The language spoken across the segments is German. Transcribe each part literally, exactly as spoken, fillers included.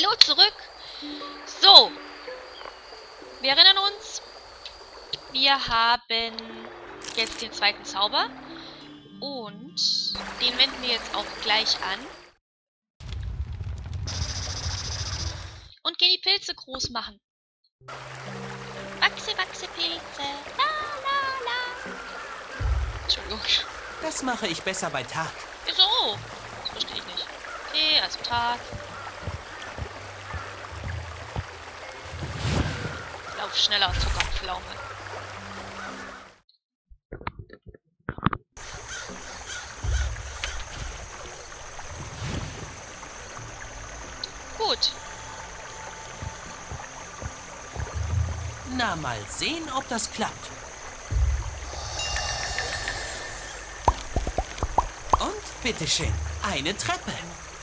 Hallo zurück. So. Wir erinnern uns. Wir haben jetzt den zweiten Zauber. Und den wenden wir jetzt auch gleich an. Und gehen die Pilze groß machen. Wachse, wachse, Pilze. La, la, la. Entschuldigung. Das mache ich besser bei Tag. Wieso? Das verstehe ich nicht. Okay, also Tag. Lauf schneller, Zuckerpflaume. Gut. Na, mal sehen, ob das klappt. Und bitteschön, eine Treppe.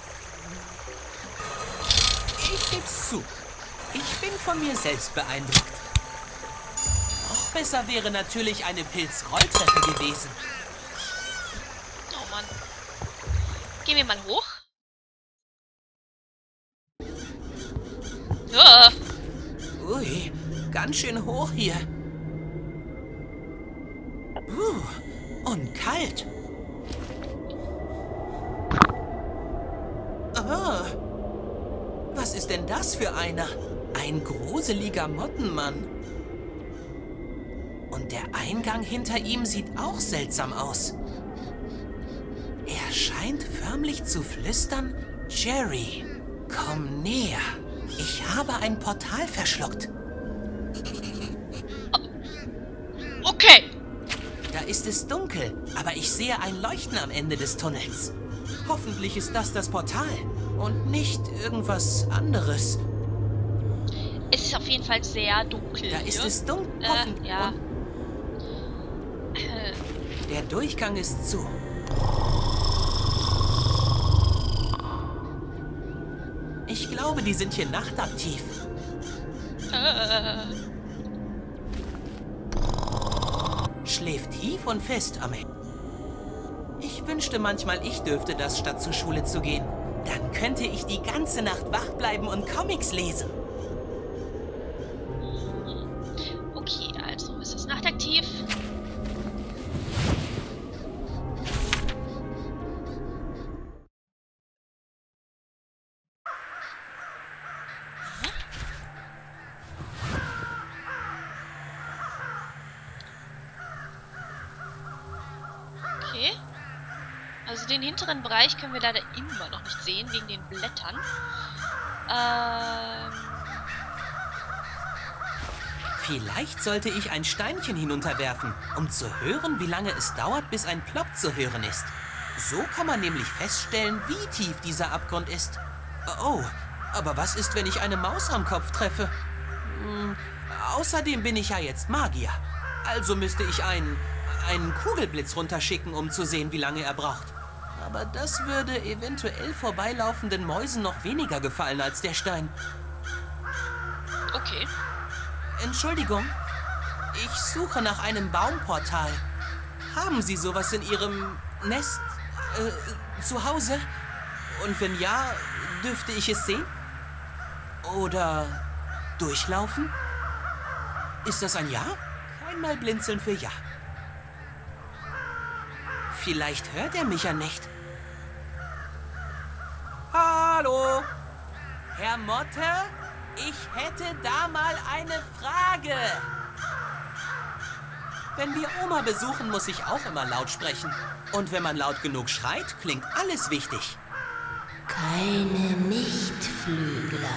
Ich geb's zu. Ich bin von mir selbst beeindruckt. Noch besser wäre natürlich eine Pilzrolltreppe gewesen. Oh Mann. Gehen wir mal hoch. Ja. Ui, ganz schön hoch hier. Uh, und kalt. Oh, was ist denn das für einer? Ein gruseliger Mottenmann. Und der Eingang hinter ihm sieht auch seltsam aus. Er scheint förmlich zu flüstern: Jerry, komm näher. Ich habe ein Portal verschluckt. Okay. Da ist es dunkel, aber ich sehe ein Leuchten am Ende des Tunnels. Hoffentlich ist das das Portal und nicht irgendwas anderes. Es ist auf jeden Fall sehr dunkel. Da ist hier. es dunkel. Äh, ja. Und Äh, der Durchgang ist zu. Ich glaube, die sind hier nachtaktiv. äh, Schläft tief und fest am Ende. Ich wünschte manchmal, ich dürfte das, statt zur Schule zu gehen. Dann könnte ich die ganze Nacht wach bleiben und Comics lesen. okay, also es ist nachtaktiv. Okay. Also den hinteren Bereich können wir leider immer noch nicht sehen, wegen den Blättern. Ähm, Vielleicht sollte ich ein Steinchen hinunterwerfen, um zu hören, wie lange es dauert, bis ein Plopp zu hören ist. So kann man nämlich feststellen, wie tief dieser Abgrund ist. Oh, aber was ist, wenn ich eine Maus am Kopf treffe? Hm, außerdem bin ich ja jetzt Magier. Also müsste ich einen, einen Kugelblitz runterschicken, um zu sehen, wie lange er braucht. Aber das würde eventuell vorbeilaufenden Mäusen noch weniger gefallen als der Stein. okay. Entschuldigung, ich suche nach einem Baumportal. Haben Sie sowas in Ihrem Nest äh, zu Hause? Und wenn ja, dürfte ich es sehen? Oder durchlaufen? Ist das ein Ja? Einmal blinzeln für Ja. Vielleicht hört er mich ja nicht. Hallo? Herr Motte? Ich hätte da mal eine Frage. Wenn wir Oma besuchen, muss ich auch immer laut sprechen. Und wenn man laut genug schreit, klingt alles wichtig. Keine Nichtflügler.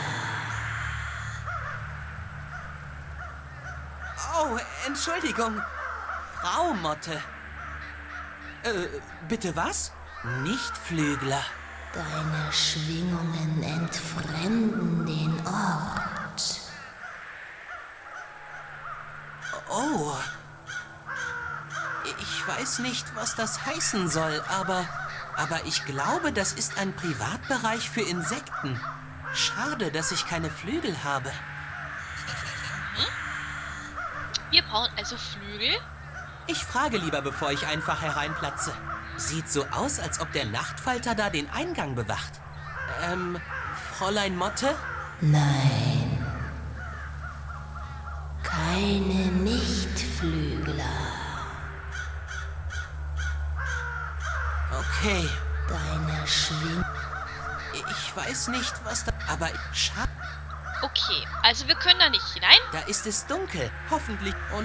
Oh, Entschuldigung. Frau Motte. Äh, bitte was? Nichtflügler. Deine Schwingungen entfremden den Ort. Oh. Ich weiß nicht, was das heißen soll, aber... Aber ich glaube, das ist ein Privatbereich für Insekten. Schade, dass ich keine Flügel habe. Wir brauchen also Flügel. Ich frage lieber, bevor ich einfach hereinplatze. Sieht so aus, als ob der Nachtfalter da den Eingang bewacht. Ähm, Fräulein Motte? Nein. Keine Nichtflügler. Okay. Deine Schwing... Ich weiß nicht, was da... Aber schade. Okay, also wir können da nicht hinein. Da ist es dunkel. Hoffentlich. Und...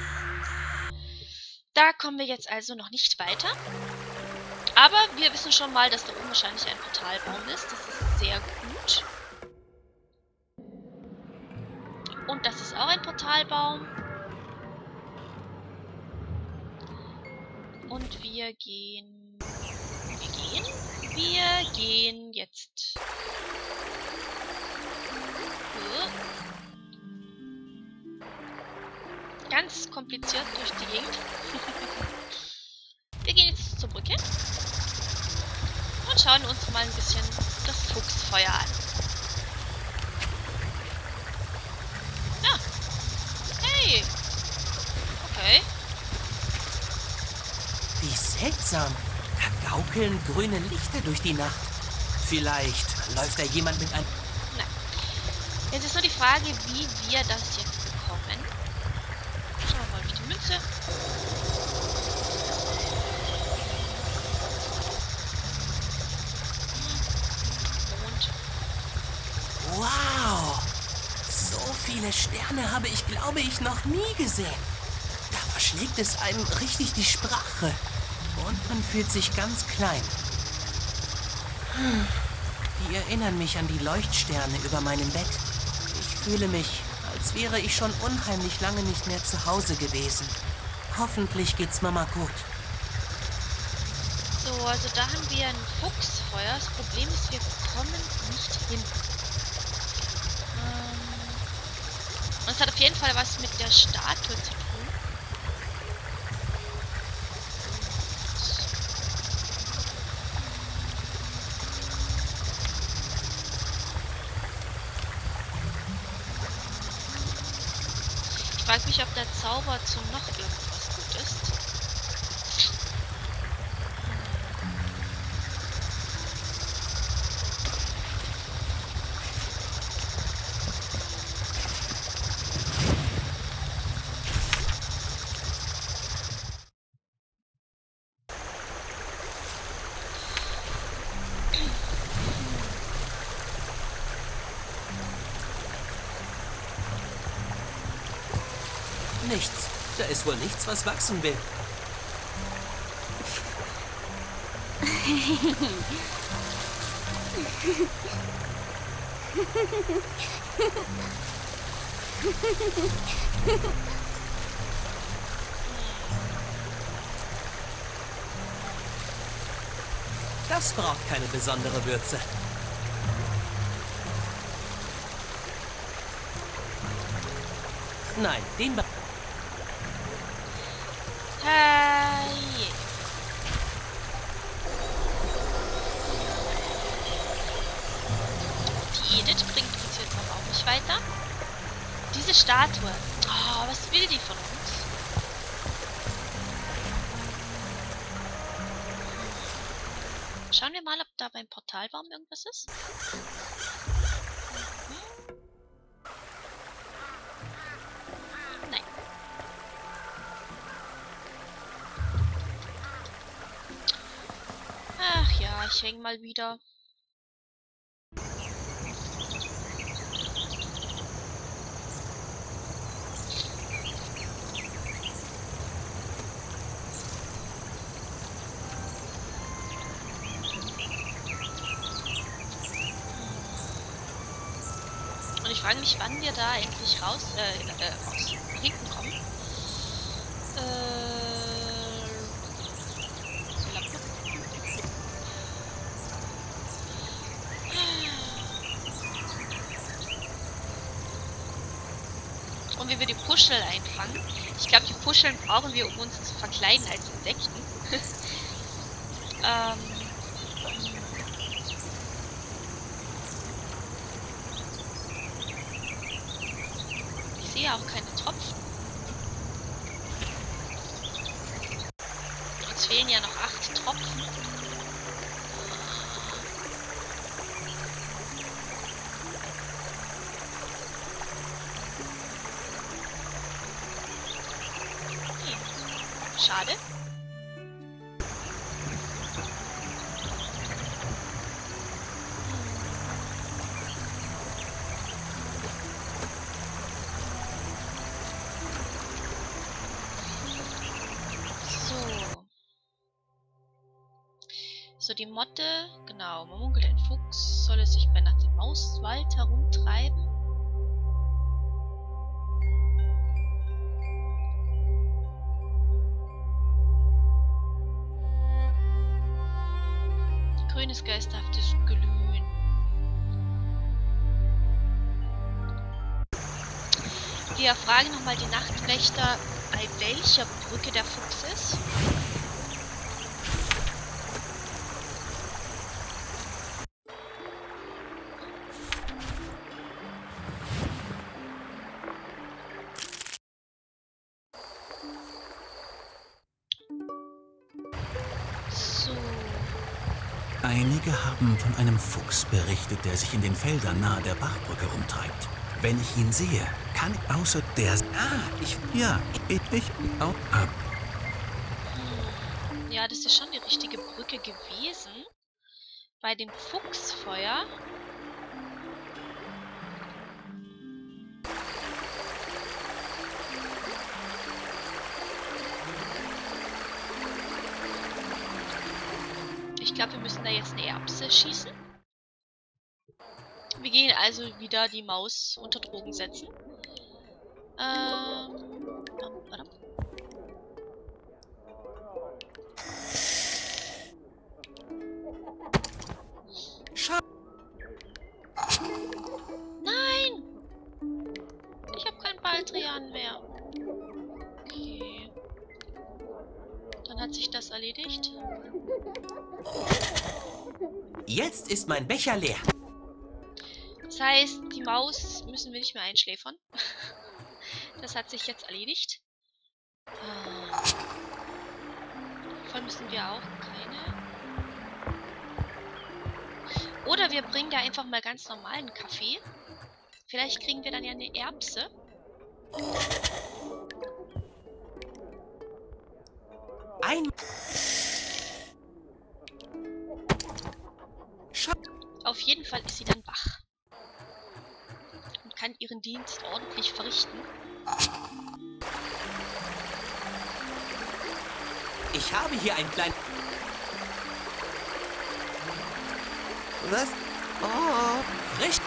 Da kommen wir jetzt also noch nicht weiter. Aber wir wissen schon mal, dass da oben wahrscheinlich ein Portalbaum ist. Das ist sehr gut. Und das ist auch ein Portalbaum. Und wir gehen... Wir gehen? Wir gehen jetzt... Ganz kompliziert durch die Gegend. Wir gehen jetzt zur Brücke. Und schauen uns mal ein bisschen das Fuchsfeuer an. Ja. Hey. Okay. Wie seltsam. Da gaukeln grüne Lichter durch die Nacht. Vielleicht läuft da jemand mit einem... Nein. Jetzt ist nur die Frage, wie wir das jetzt bekommen. Schauen wir mal durch die Münze. Und... Wow! So viele Sterne habe ich, glaube ich, noch nie gesehen. Da verschlägt es einem richtig die Sprache. Und man fühlt sich ganz klein. Die erinnern mich an die Leuchtsterne über meinem Bett. Ich fühle mich, als wäre ich schon unheimlich lange nicht mehr zu Hause gewesen. Hoffentlich geht's Mama gut. So, also da haben wir ein Fuchsfeuer. Das Problem ist, wir kommen nicht hin. Ähm, und es hat auf jeden Fall was mit der Statue zu tun. Ich frage mich, ob der Zauber zu noch irgendwas gut ist. Nichts. Da ist wohl nichts, was wachsen will. Das braucht keine besondere Würze. Nein, den... Be Hey. Die Edith bringt uns jetzt aber auch nicht weiter. Diese Statue. Oh, was will die von uns? Schauen wir mal, ob da beim Portalbaum irgendwas ist. Mhm. Nein. Ach ja, ich hänge mal wieder. Und ich frage mich, wann wir da endlich raus, äh, äh, raus, hinten kommen. Äh, Und wie wir die Puschel einfangen. Ich glaube, die Puscheln brauchen wir, um uns zu verkleiden als Insekten. ähm... Ich sehe auch keine Tropfen. Uns fehlen ja noch acht Tropfen. Schade. So, die Motte, genau, man munkelt, ein Fuchs solle sich bei Nacht im Mauswald herumtreiben. Grünes geisterhaftes Glühen. Wir fragen nochmal die Nachtwächter, bei welcher Brücke der Fuchs ist. Einige haben von einem Fuchs berichtet, der sich in den Feldern nahe der Bachbrücke rumtreibt. Wenn ich ihn sehe, kann ich außer der... Ah, ich... Ja, ich... ich auch ab. Hm. Ja, das ist schon die richtige Brücke gewesen. Bei dem Fuchsfeuer. Ich glaube, wir müssen da jetzt eine Erbse schießen. Wir gehen also wieder die Maus unter Drogen setzen. Ähm. Oh, warte. Nein! Ich habe keinen Baldrian mehr. Okay. Dann hat sich das erledigt. Jetzt ist mein Becher leer. Das heißt, die Maus müssen wir nicht mehr einschläfern. Das hat sich jetzt erledigt. Davon müssen wir auch keine. Oder wir bringen da einfach mal ganz normalen Kaffee. Vielleicht kriegen wir dann ja eine Erbse. Ein... Auf jeden Fall ist sie dann wach. Und kann ihren Dienst ordentlich verrichten. Ich habe hier einen kleinen... Was? Oh, Frisch...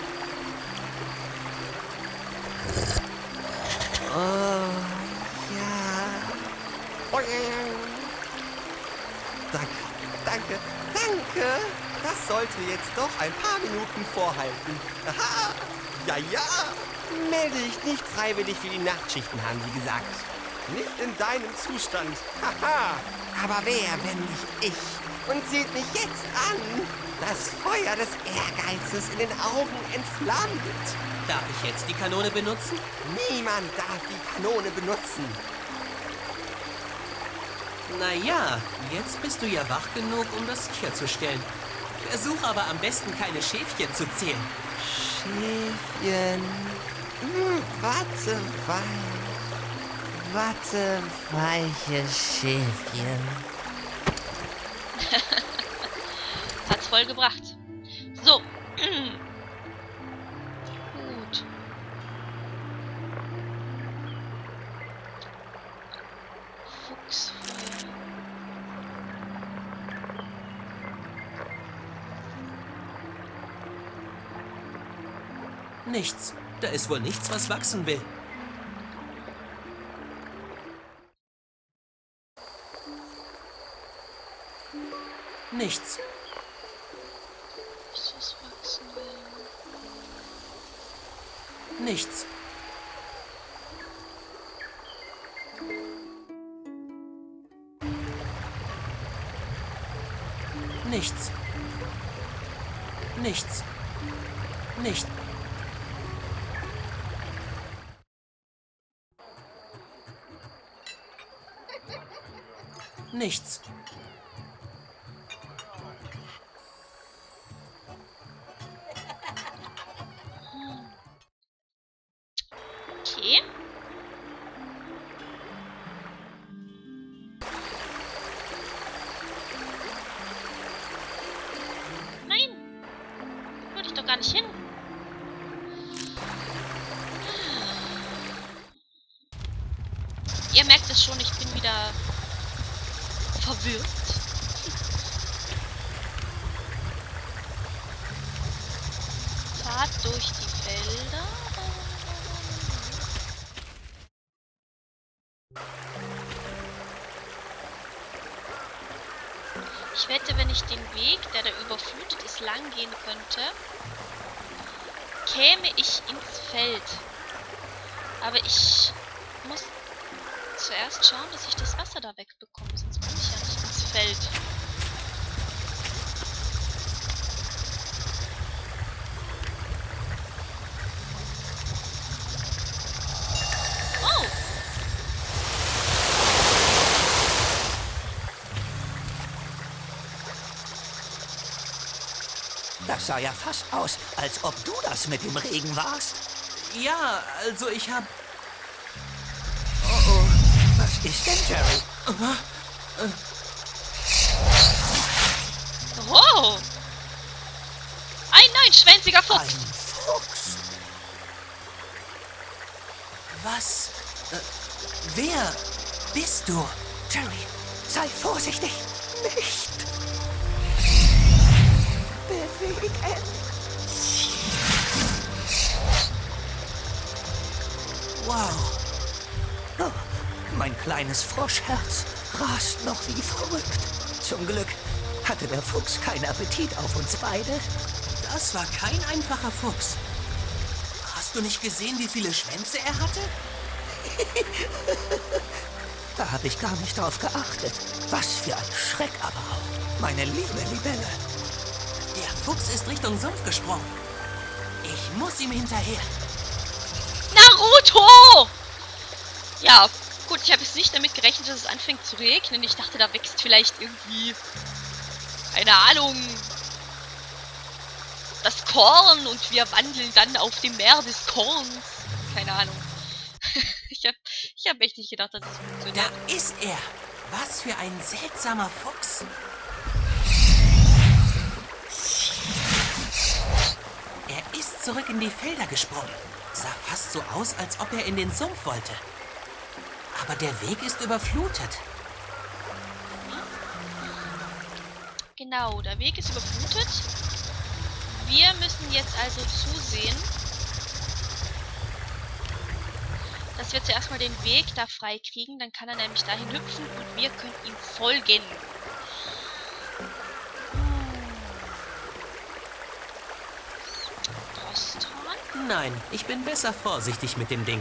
oh, ja. Oh, ja. Danke, danke, danke. Das sollte jetzt doch ein paar Minuten vorhalten. Aha, ja, ja. Melde dich nicht freiwillig für die Nachtschichten, haben sie gesagt. Nicht in deinem Zustand. Haha. Aber wer, wenn nicht ich? Und seht mich jetzt an. Das Feuer des Ehrgeizes in den Augen entflammt. Darf ich jetzt die Kanone benutzen? Niemand darf die Kanone benutzen. Naja, jetzt bist du ja wach genug, um das sicherzustellen. Versuch aber am besten keine Schäfchen zu zählen. Schäfchen. Hm, warte, weich. Warte, weiche Schäfchen. Hat's voll gebracht. So. Gut. Fuchsfeuer. Nichts. Da ist wohl nichts, was wachsen will. Nichts. Ist was wachsen will. Nichts. Nichts. Nichts. Nicht. Nichts. Okay. schon, ich bin wieder verwirrt. Fahrt durch die Felder. Ich wette, wenn ich den Weg, der da überflutet ist, lang gehen könnte, käme ich ins Feld. Aber ich muss zuerst schauen, dass ich das Wasser da wegbekomme, sonst komme ich ja nicht ins Feld. Das sah ja fast aus, als ob du das mit dem Regen warst. Ja, also ich hab... Oh oh. Was ist denn, Jerry? Oh! Ein neunschwänziger Fuchs! Ein Fuchs? Was? Äh, wer bist du? Jerry, sei vorsichtig. Nicht bewegen. Wow. Oh, mein kleines Froschherz rast noch wie verrückt. Zum Glück hatte der Fuchs keinen Appetit auf uns beide. Das war kein einfacher Fuchs. Hast du nicht gesehen, wie viele Schwänze er hatte? Da habe ich gar nicht drauf geachtet. Was für ein Schreck aber auch. Meine liebe Libelle. Der Fuchs ist Richtung Sumpf gesprungen. Ich muss ihm hinterher. Naruto! Ja, gut, ich habe jetzt nicht damit gerechnet, dass es anfängt zu regnen. Ich dachte, da wächst vielleicht irgendwie, keine Ahnung, das Korn und wir wandeln dann auf dem Meer des Korns. Keine Ahnung. ich habe ich hab echt nicht gedacht, dass es funktioniert. Da ist er. Was für ein seltsamer Fuchs. Er ist zurück in die Felder gesprungen. Sah fast so aus, als ob er in den Sumpf wollte. Aber der Weg ist überflutet. Genau, der Weg ist überflutet. Wir müssen jetzt also zusehen, dass wir zuerst mal den Weg da frei kriegen. Dann kann er nämlich dahin hüpfen und wir können ihm folgen. Drostan? Nein, ich bin besser vorsichtig mit dem Ding.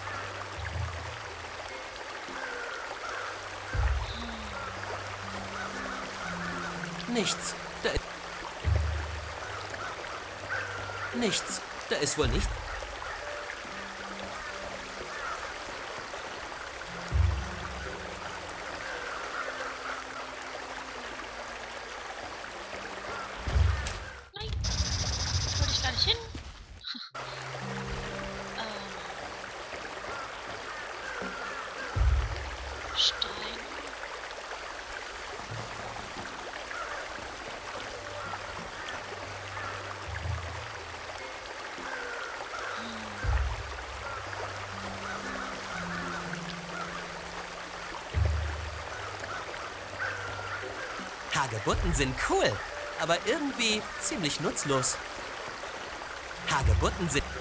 Nichts. Da ist... Nichts. Da ist wohl nichts. Nein. Wollte ich gar nicht hin. ähm. Stein. Hagebutten sind cool, aber irgendwie ziemlich nutzlos. Hagebutten sind...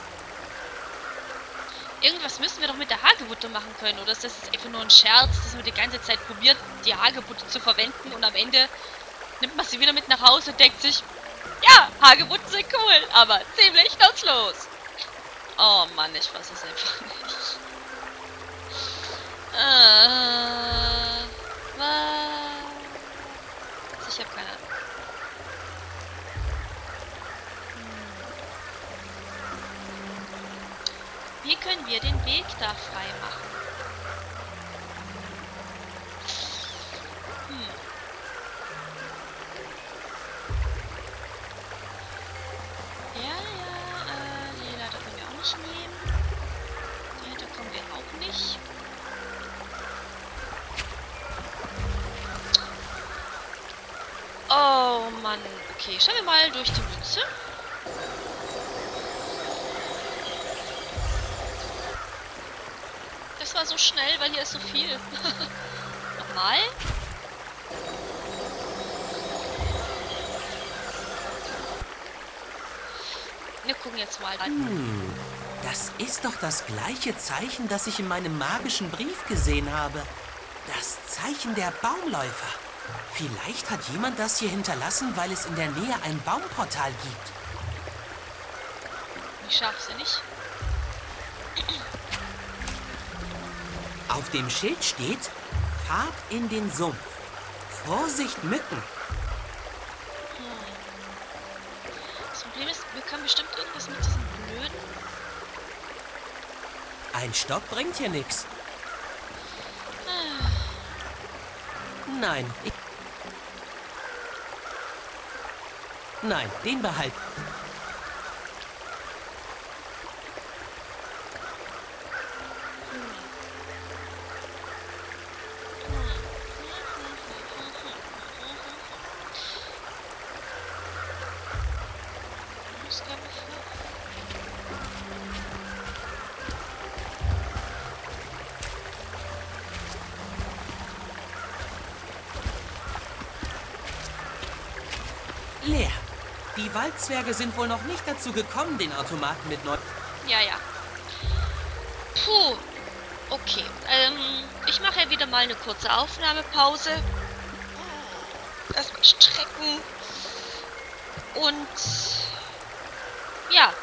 Irgendwas müssen wir doch mit der Hagebutte machen können. Oder ist das jetzt einfach nur ein Scherz, dass man die ganze Zeit probiert, die Hagebutte zu verwenden und am Ende nimmt man sie wieder mit nach Hause und denkt sich, ja, Hagebutten sind cool, aber ziemlich nutzlos. Oh Mann, ich weiß es einfach nicht. Äh, was? Ich habe keine Ahnung. Wie können wir den Weg da frei machen? Hm. Ja, ja, äh, die Leiter können wir auch nicht nehmen. Die Leiter kommen wir auch nicht. Oh Mann, okay, schauen wir mal durch die Mütze. zwar so schnell, weil hier ist so viel. Nochmal. Wir gucken jetzt mal. Hm, das ist doch das gleiche Zeichen, das ich in meinem magischen Brief gesehen habe. Das Zeichen der Baumläufer. Vielleicht hat jemand das hier hinterlassen, weil es in der Nähe ein Baumportal gibt. Wie scharfsinnig. Auf dem Schild steht, Fahrt in den Sumpf. Vorsicht, Mücken. Das Problem ist, wir können bestimmt irgendwas mit diesem blöden... Ein Stock bringt hier nichts. Nein. Ich Nein, den behalten. Leer. Die Waldzwerge sind wohl noch nicht dazu gekommen, den Automaten mit neu... Ja, ja. Puh. Okay. Ähm, ich mache ja wieder mal eine kurze Aufnahmepause. Erstmal strecken. Und... Ja.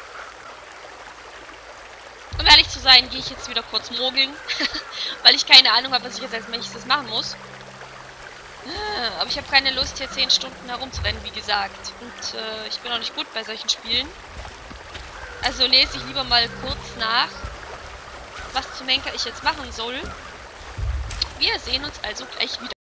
Um ehrlich zu sein, gehe ich jetzt wieder kurz mogeln. Weil ich keine Ahnung habe, was ich jetzt als nächstes machen muss. Aber ich habe keine Lust, hier zehn Stunden herumzurennen, wie gesagt. Und äh, ich bin auch nicht gut bei solchen Spielen. Also lese ich lieber mal kurz nach, was zum Henker ich jetzt machen soll. Wir sehen uns also gleich wieder.